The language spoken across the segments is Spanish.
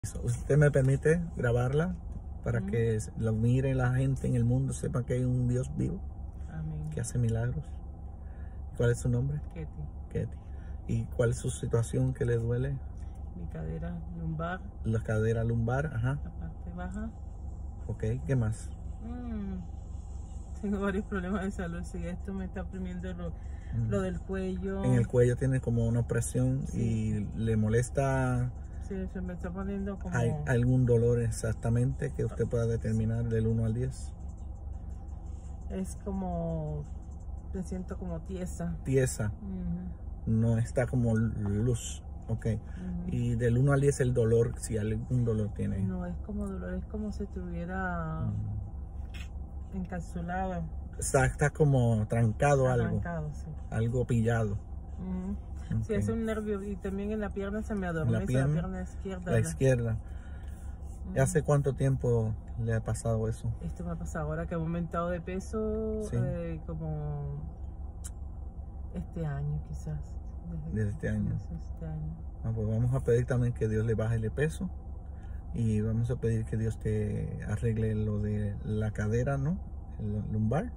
¿Usted me permite grabarla para que lo mire la gente en el mundo, sepa que hay un Dios vivo? Amén. Que hace milagros? ¿Cuál es su nombre? Ketty. Ketty. ¿Y cuál es su situación que le duele? Mi cadera lumbar. La cadera lumbar, ajá. La parte baja. Ok, ¿qué más? Tengo varios problemas de salud. Si esto me está oprimiendo lo del cuello. En el cuello tiene como una opresión y le molesta. Sí, se me está poniendo como... ¿Hay algún dolor exactamente que usted pueda determinar del 1 al 10? Es como... Me siento como tiesa. Tiesa. No está como luz. Ok. Y del 1 al 10 el dolor, si algún dolor tiene. No es como dolor, es como si estuviera encapsulado. Está como trancado algo. Trancado, sí. Algo pillado. Sí, Okay. es un nervio y también en la pierna se me adormece, la pierna izquierda. La izquierda. ¿Hace cuánto tiempo le ha pasado eso? Esto me ha pasado ahora que he aumentado de peso, ¿Sí? como este año quizás. Desde este año. Este año. Pues vamos a pedir también que Dios le baje el peso y vamos a pedir que Dios te arregle lo de la cadera, ¿no? El lumbar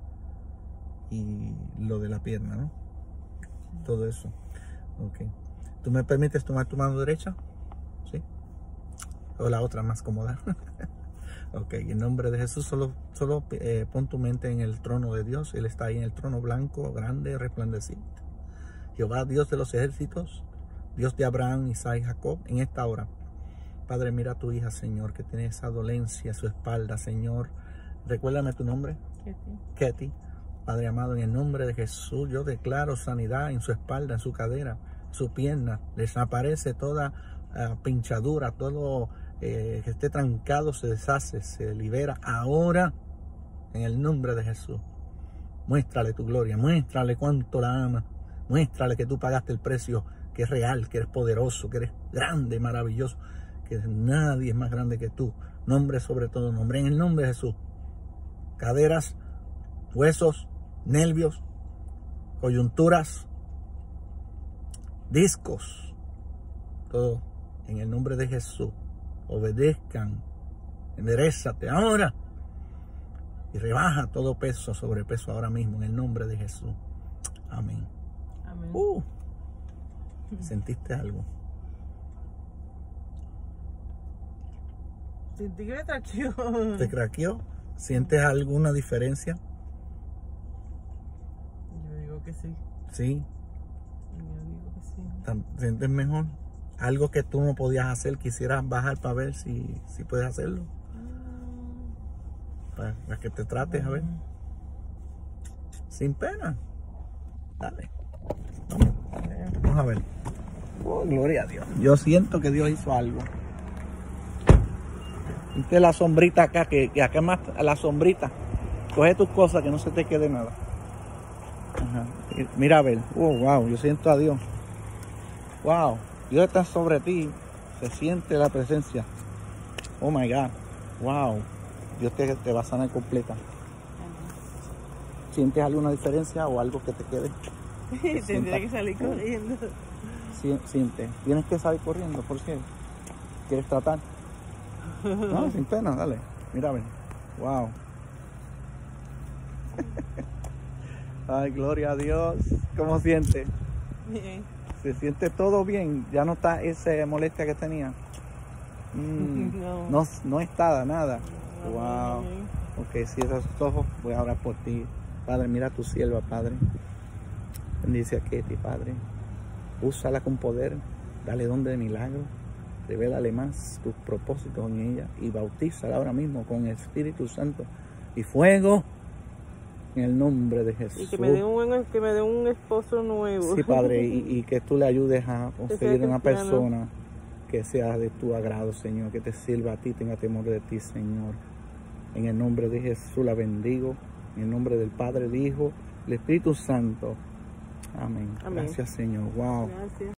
y lo de la pierna, ¿no? Todo eso. Ok. ¿Tú me permites tomar tu mano derecha? ¿Sí? O la otra más cómoda. Ok, en nombre de Jesús, solo pon tu mente en el trono de Dios. Él está ahí en el trono blanco, grande, resplandeciente. Jehová, Dios de los ejércitos, Dios de Abraham, Isaac y Jacob, en esta hora. Padre, mira a tu hija, Señor, que tiene esa dolencia a su espalda, Señor. Recuérdame tu nombre. Ketty. Ketty. Padre amado, en el nombre de Jesús, yo declaro sanidad en su espalda, en su cadera, su pierna. Desaparece toda pinchadura, todo que esté trancado se deshace, se libera ahora en el nombre de Jesús. Muéstrale tu gloria, muéstrale cuánto la ama, muéstrale que tú pagaste el precio, que es real, que eres poderoso, que eres grande, maravilloso, que nadie es más grande que tú. Nombre sobre todo nombre, en el nombre de Jesús. Caderas, huesos, nervios, coyunturas, discos, todo en el nombre de Jesús. Obedezcan, enderezate ahora y rebaja todo peso, sobrepeso ahora mismo en el nombre de Jesús. Amén. Amén. ¿Sentiste algo? Sentí que me craqueó. ¿Te craqueó? ¿Sientes alguna diferencia? Yo digo que sí. Sí. Yo digo que sí. ¿Sientes mejor? Algo que tú no podías hacer, quisieras bajar para ver si puedes hacerlo. Para que te trates, a ver. Sin pena. Dale. Vamos a ver. Oh, gloria a Dios. Yo siento que Dios hizo algo. Viste la sombrita acá, que acá más la sombrita. Coge tus cosas, que no se te quede nada. Ajá. Mira a ver. Oh, wow, yo siento a Dios. Wow, Dios está sobre ti. Se siente la presencia. Oh my God. Wow. Dios te va a sanar completa. ¿Sientes alguna diferencia o algo que te quede? Tendría que salir corriendo. Siente. Tienes que salir corriendo, ¿por qué? ¿Quieres tratar? No, sin pena, dale. Mira, a ver. Wow. Ay, gloria a Dios. ¿Cómo siente? Bien. ¿Se siente todo bien? ¿Ya no está esa molestia que tenía? No está nada. Wow. Ok, cierra sus ojos. Voy a orar por ti. Padre, mira a tu sierva, Padre. Bendice a Ketty, Padre. Úsala con poder. Dale don de milagro. Revélale más tus propósitos en ella. Y bautízala ahora mismo con el Espíritu Santo y fuego. En el nombre de Jesús. Y que me dé un esposo nuevo. Sí, Padre, y que tú le ayudes a conseguir una persona que sea de tu agrado, Señor, que te sirva a ti, tenga temor de ti, Señor. En el nombre de Jesús la bendigo. En el nombre del Padre, del Hijo, del Espíritu Santo. Amén. Amén. Gracias, Señor. Wow. Gracias.